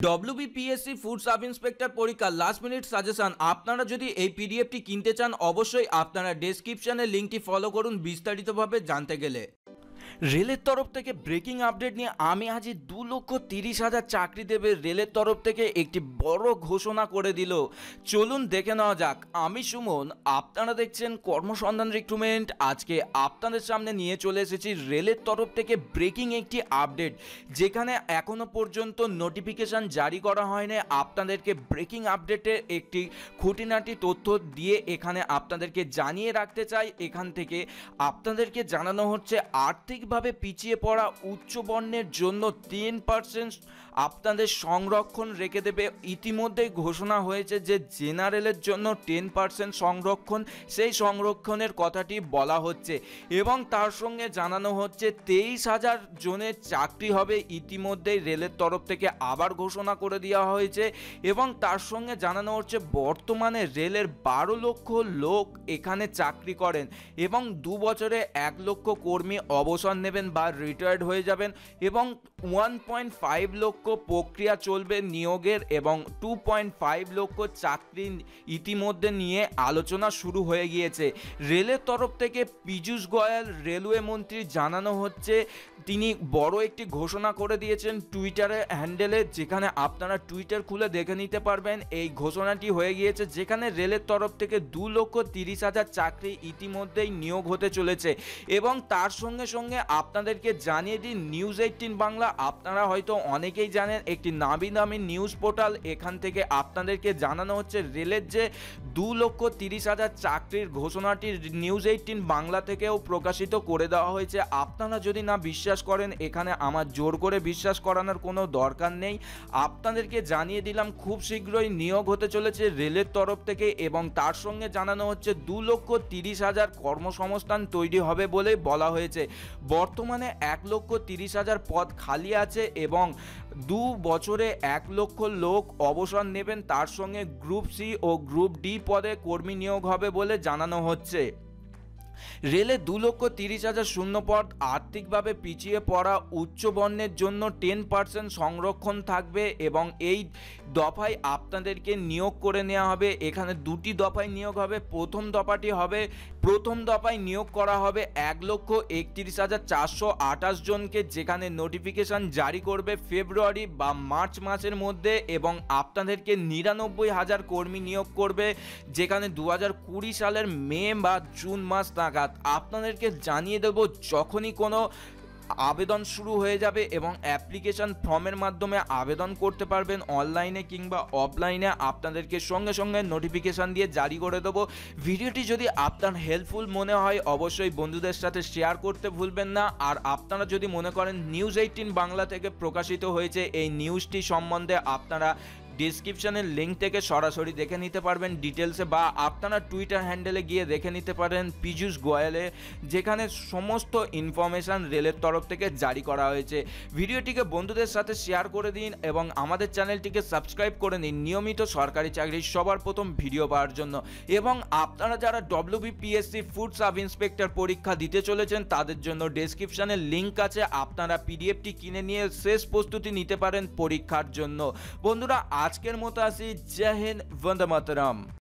WBPSC food sub inspector পরীক্ষার last minute suggestion. আপনারা যদি এই পিডিএফটি কিনতে চান অবশ্যই আপনারা ডেসক্রিপশনে লিঙ্কটি ফলো করুন বিস্তারিতভাবে জানতে গেলে। রেলের তরফ থেকে ব্রেকিং আপডেট নিয়ে আমি আজই 2,30,000 চাকরি দেবে রেলের তরফ থেকে একটি বড় ঘোষণা করে দিল। চলুন দেখে নেওয়া যাক। আমি সুমন, আপনারা দেখছেন কর্মসন্ধান রিক্রুটমেন্ট। আজকে আপনাদের সামনে নিয়ে চলে এসেছি রেলের তরফ থেকে ব্রেকিং একটি আপডেট, যেখানে এখনো পর্যন্ত নোটিফিকেশান জারি করা হয়নি। আপনাদেরকে ব্রেকিং আপডেটের একটি খুঁটিনাটি তথ্য দিয়ে এখানে আপনাদেরকে জানিয়ে রাখতে চাই। এখান থেকে আপনাদেরকে জানানো হচ্ছে আর্থিকভাবে পিছিয়ে পড়া উচ্চ বর্ণের জন্য 10% আপনাদের সংরক্ষণ রেখে দেবে। ইতিমধ্যেই ঘোষণা হয়েছে যে জেনারেলের জন্য 10% সংরক্ষণ, সেই সংরক্ষণের কথাটি বলা হচ্ছে এবং তার সঙ্গে জানানো হচ্ছে 23,000 জনের চাকরি হবে। ইতিমধ্যেই রেলের তরফ থেকে আবার ঘোষণা করে দেওয়া হয়েছে এবং তার সঙ্গে জানানো হচ্ছে বর্তমানে রেলের 12 লক্ষ লোক এখানে চাকরি করেন এবং 2 বছরে 1 লক্ষ কর্মী অবসর নেবেন বা রিটায়ার্ড হয়ে যাবেন এবং 1.5 লক্ষ প্রক্রিয়া চলবে নিয়োগের এবং 2.5 লক্ষ চাকরি ইতিমধ্যে নিয়ে আলোচনা শুরু হয়ে গিয়েছে। রেলের তরফ থেকে পীযূষ গোয়েল রেলওয়ে মন্ত্রী জানানো হচ্ছে, তিনি বড় একটি ঘোষণা করে দিয়েছেন টুইটারে হ্যান্ডেলে, যেখানে আপনারা টুইটার খুলে দেখে নিতে পারবেন। এই ঘোষণাটি হয়ে গিয়েছে যেখানে রেলের তরফ থেকে 2,30,000 চাকরি ইতিমধ্যেই নিয়োগ হতে চলেছে এবং তার সঙ্গে সঙ্গে আপনাদেরকে জানিয়ে দিই নিউজ 18 বাংলা, আপনারা হয়তো অনেকেই জানেন, একটি নামি দামি নিউজ পোর্টাল। এখান থেকে আপনাদেরকে জানানো হচ্ছে রেলের যে 2,30,000 চাকরির ঘোষণাটি নিউজ 18 বাংলা থেকেও প্রকাশিত করে দেওয়া হয়েছে। আপনারা যদি না বিশ্বাস করেন, এখানে আমার জোর করে বিশ্বাস করানোর কোনো দরকার নেই। আপনাদেরকে জানিয়ে দিলাম খুব শীঘ্রই নিয়োগ হতে চলেছে রেলের তরফ থেকে এবং তার সঙ্গে জানানো হচ্ছে 2,30,000 কর্মসংস্থান তৈরি হবে বলে বলা হয়েছে। বর্তমানে 1,30,000 পদ খালি আছে এবং 2 বছরে 1 লক্ষ লোক অবসর নেবেন। তার সঙ্গে গ্রুপ সি ও গ্রুপ ডি পদে কর্মী নিয়োগ হবে বলে জানানো হচ্ছে। রেলে 2,30,000 শূন্য পদ, আর্থিকভাবে পিছিয়ে পড়া উচ্চ বর্ণের জন্য 10% সংরক্ষণ থাকবে এবং এই দফায় আপনাদেরকে নিয়োগ করে নেওয়া হবে। এখানে 2টি দফায় নিয়োগ হবে। প্রথম দফায় নিয়োগ করা হবে 1,31,428 জনকে, যেখানে নোটিফিকেশান জারি করবে ফেব্রুয়ারি বা মার্চ মাসের মধ্যে এবং আপনাদেরকে 99,000 কর্মী নিয়োগ করবে, যেখানে 2020 সালের মে বা জুন মাস নাগাদ। আপনাদেরকে জানিয়ে দেব যখনই কোনো আবেদন শুরু হয়ে যাবে এবং অ্যাপ্লিকেশন ফর্মের মাধ্যমে আবেদন করতে পারবেন অনলাইনে কিংবা অফলাইনে, আপনাদেরকে সঙ্গে সঙ্গে নোটিফিকেশান দিয়ে জারি করে দেবো। ভিডিওটি যদি আপনার হেল্পফুল মনে হয় অবশ্যই বন্ধুদের সাথে শেয়ার করতে ভুলবেন না। আর আপনারা যদি মনে করেন নিউজ 18 বাংলা থেকে প্রকাশিত হয়েছে এই নিউজটি সম্বন্ধে, আপনারা ডিসক্রিপশনের লিঙ্ক থেকে সরাসরি দেখে নিতে পারবেন ডিটেলসে, বা আপনারা টুইটার হ্যান্ডেলে গিয়ে দেখে নিতে পারেন পীযূষ গোয়েলে, যেখানে সমস্ত ইনফরমেশান রেলের তরফ থেকে জারি করা হয়েছে। ভিডিওটিকে বন্ধুদের সাথে শেয়ার করে দিন এবং আমাদের চ্যানেলটিকে সাবস্ক্রাইব করে নিন নিয়মিত সরকারি চাকরির সবার প্রথম ভিডিও পাওয়ার জন্য। এবং আপনারা যারা ডব্লিউবিপিএসসি ফুড সাব ইন্সপেক্টর পরীক্ষা দিতে চলেছেন তাদের জন্য ডেসক্রিপশনের লিঙ্ক আছে, আপনারা পিডিএফটি কিনে নিয়ে শেষ প্রস্তুতি নিতে পারেন পরীক্ষার জন্য। বন্ধুরা আজকের মতো আসি। জয় হিন্দ, বন্দে মাতরম।